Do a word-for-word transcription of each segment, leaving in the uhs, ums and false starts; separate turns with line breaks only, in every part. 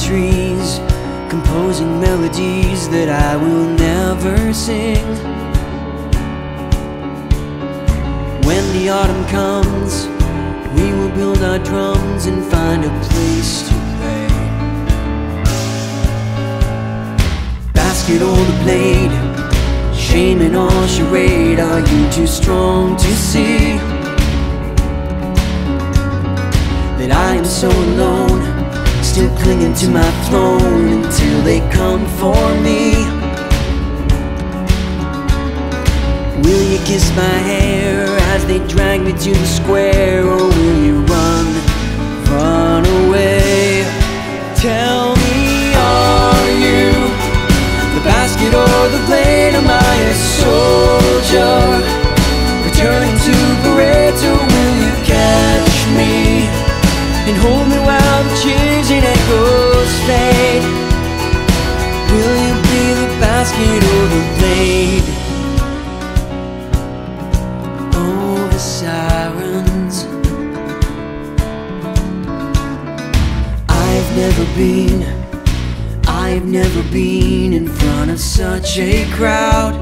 trees, composing melodies that I will never sing. When the autumn comes, we will build our drums and find a place to play. Basket or the blade, shame and all charade, are you too strong to see that I am so alone, still clinging to my throne until they come for me? Will you kiss my hair as they drag me to the square, or will you run, run away? Tell me, are you the basket or the blade? Am I a soldier returning to parade, or will you catch me and hold me while the cheers and echoes fade? Will you be the basket or the blade? Oh, the sirens. I've never been, I've never been in front of such a crowd.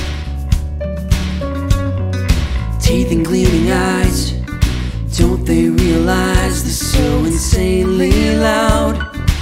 Teeth and gleaming eyes, don't they realize they're so insanely loud?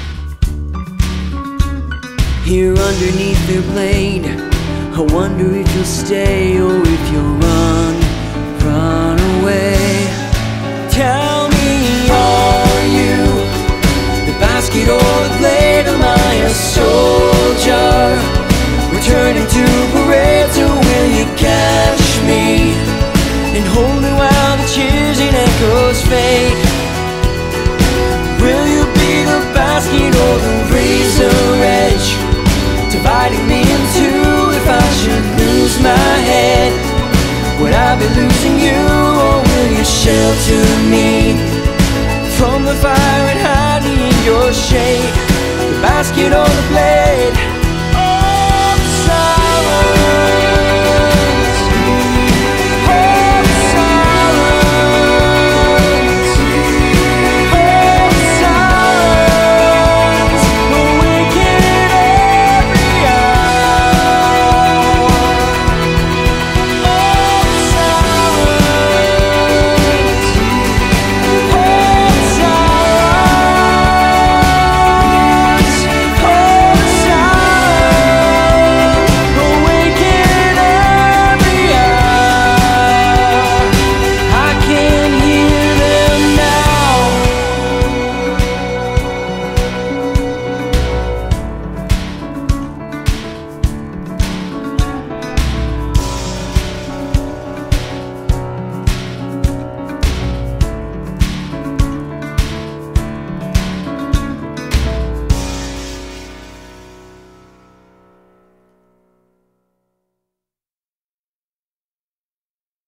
Here underneath their blade, I wonder if you'll stay or if you'll run, run away. Tell me, are you the basket or the blade? Am I a soldier returning to parade, or will you catch me and hold me while the cheers and echoes fade? Will you be the basket or the razor edge, dividing me in two if I should lose my head? Would I be losing you, or will you shelter me from the fire and hide me in your shade? The basket or the blade?